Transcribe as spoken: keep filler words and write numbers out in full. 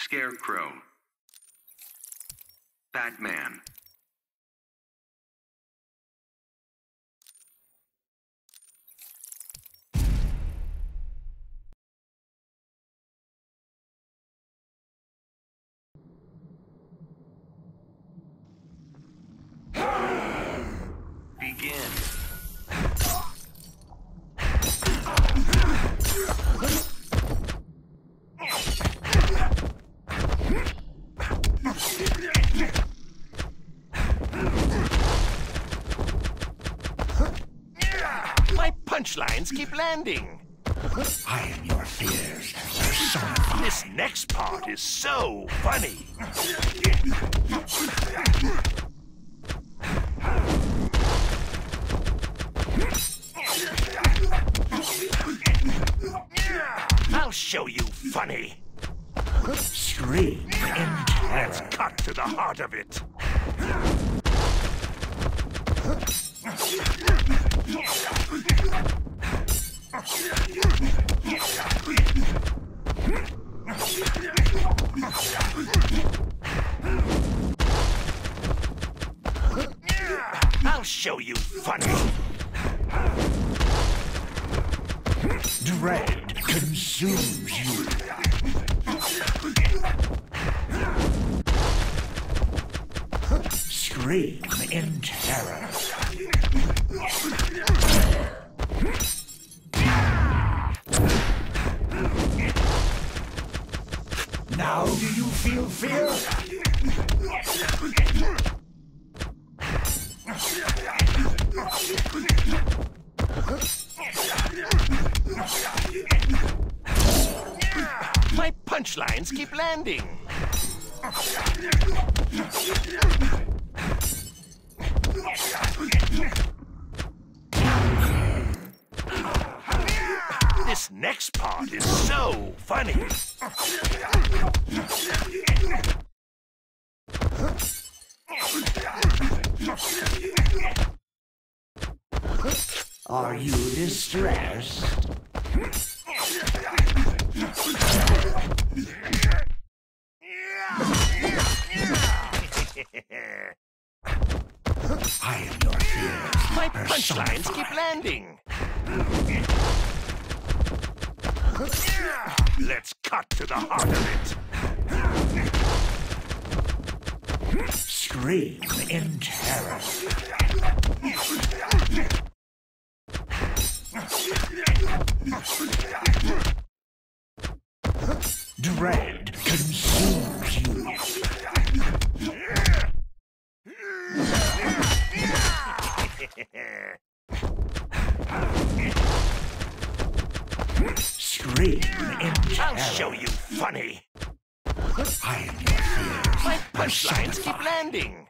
Scarecrow. Batman. Begin. My punchlines keep landing. I am your fears personified. This next part is so funny. I'll show you funny. Scream in terror. Let's cut to the heart of it. I'll show you funny. Dread consumes you. Scream in terror. Now do you feel fear? My punchlines keep landing. This next part is so funny. Are you distressed? I am your fears. My punchlines keep landing. Let's cut to the heart of it. Scream in terror. Dread consumes you. Scream in terror. I'll show you funny. I am your fears. My punchlines keep landing.